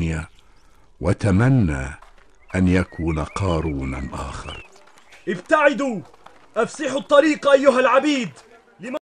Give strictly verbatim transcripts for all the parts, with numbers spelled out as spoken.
وتمنى أن يكون قارون آخر. ابتعدوا، أفسحوا الطريق أيها العبيد. لما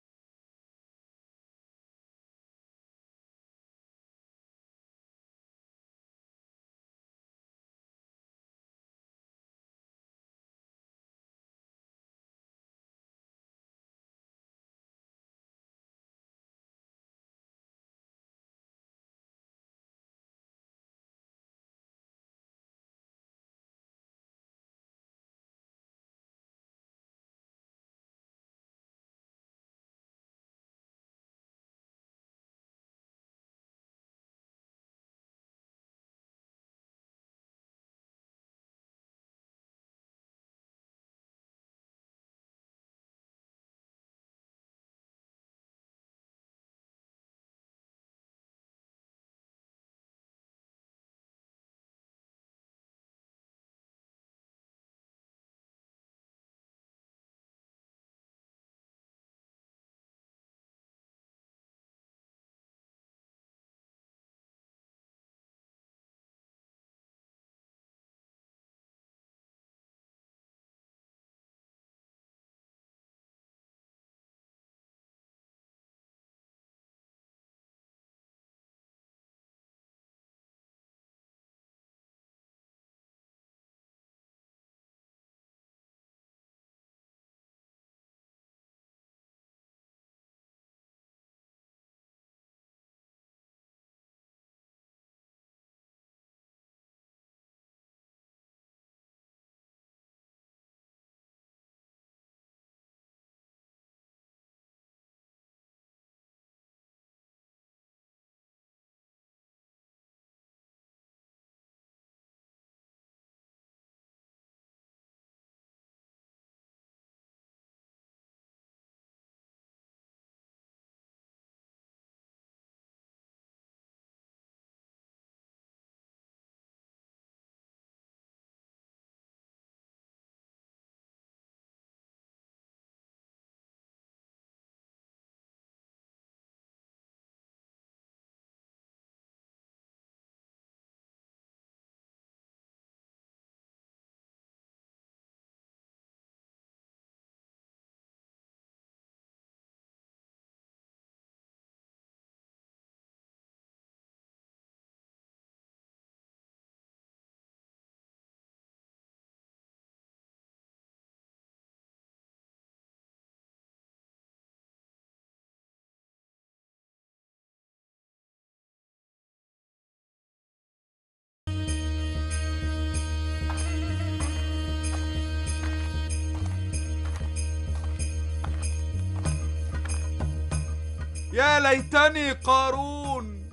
يا ليتني قارون،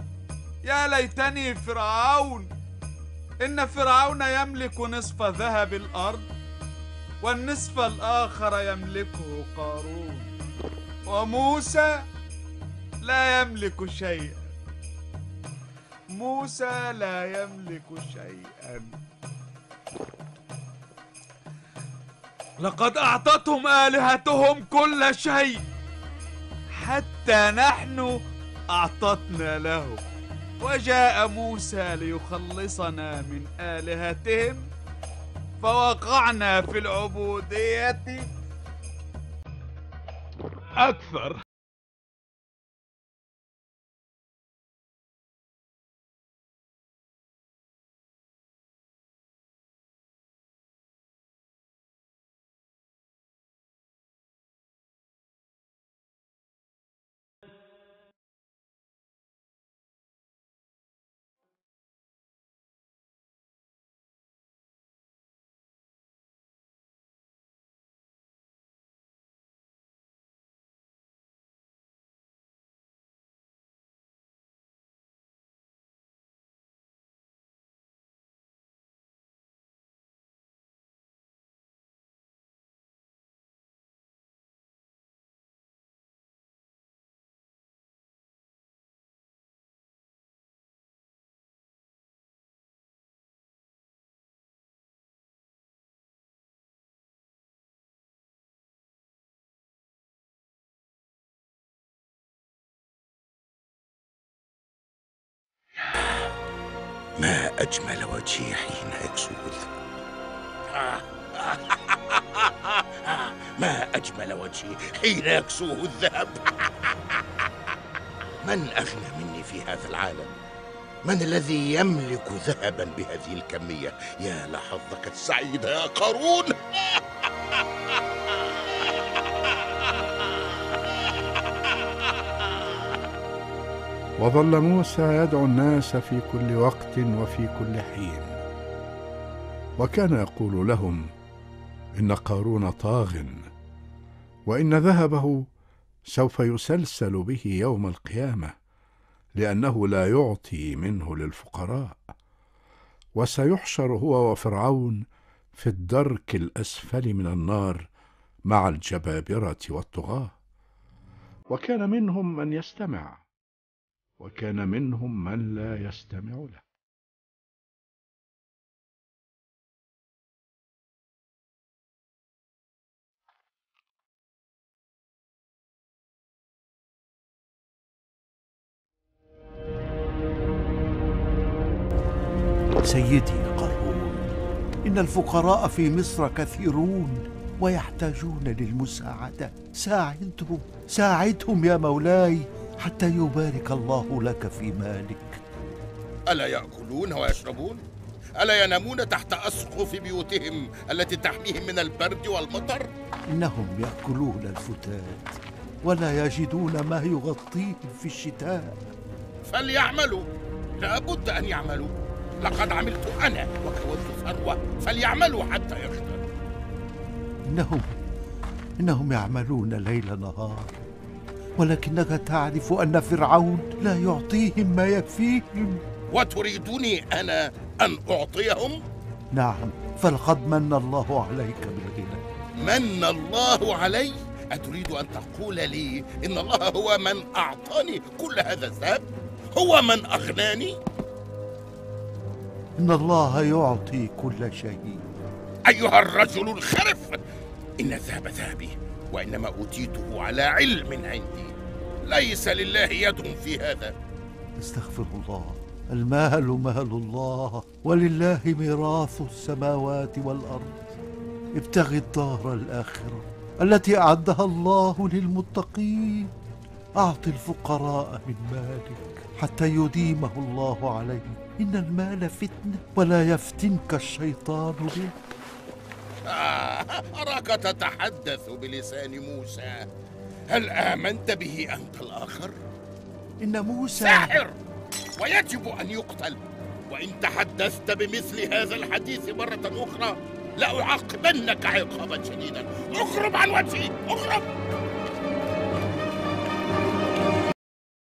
يا ليتني فرعون. إن فرعون يملك نصف ذهب الأرض، والنصف الآخر يملكه قارون، وموسى لا يملك شيئا. موسى لا يملك شيئا. لقد أعطتهم آلهتهم كل شيء، حتى نحن أعطتنا له. وجاء موسى ليخلصنا من آلهتهم، فوقعنا في العبودية أكثر. ما أجمل وجهي حين يكسوه الذهب. ما أجمل وجهي حين يكسوه الذهب. من أغنى مني في هذا العالم؟ من الذي يملك ذهبا بهذه الكمية؟ يا لحظك السعيد يا قارون. وظل موسى يدعو الناس في كل وقت وفي كل حين، وكان يقول لهم إن قارون طاغ، وإن ذهبه سوف يسلسل به يوم القيامة، لأنه لا يعطي منه للفقراء، وسيحشر هو وفرعون في الدرك الأسفل من النار مع الجبابرة والطغاة. وكان منهم من يستمع، وكان منهم من لا يستمع له. سيدي قارون، إن الفقراء في مصر كثيرون ويحتاجون للمساعدة. ساعدهم ساعدهم يا مولاي حتى يبارك الله لك في مالك. ألا يأكلون ويشربون؟ ألا ينامون تحت أسقف بيوتهم التي تحميهم من البرد والمطر؟ إنهم يأكلون الفتات ولا يجدون ما يغطيهم في الشتاء. فليعملوا، لا بد أن يعملوا. لقد عملت أنا وكونت ثروة، فليعملوا حتى يخدموا. إنهم إنهم يعملون ليل نهار، ولكنك تعرف أن فرعون لا يعطيهم ما يكفيهم. وتريدني أنا أن أعطيهم؟ نعم، فلقد من الله عليك بالغنى. من الله علي؟ أتريد أن تقول لي إن الله هو من أعطاني كل هذا الذهب؟ هو من أغناني؟ إن الله يعطي كل شيء. أيها الرجل الخرف، إن الذهب ذهبي، وإنما أوتيته على علم عندي، ليس لله يد في هذا. استغفر الله، المال مال الله، ولله ميراث السماوات والأرض. ابتغ الدار الآخرة التي أعدها الله للمتقين. أعط الفقراء من مالك حتى يديمه الله عليه. إن المال فتنة ولا يفتنك الشيطان به. آه، أراك تتحدث بلسان موسى. هل آمنت به أنت الآخر؟ إن موسى ساحر ويجب أن يقتل، وإن تحدثت بمثل هذا الحديث مرة أخرى لأعاقبنك عقابا شديدا. اخرج عن وجهي، اخرج!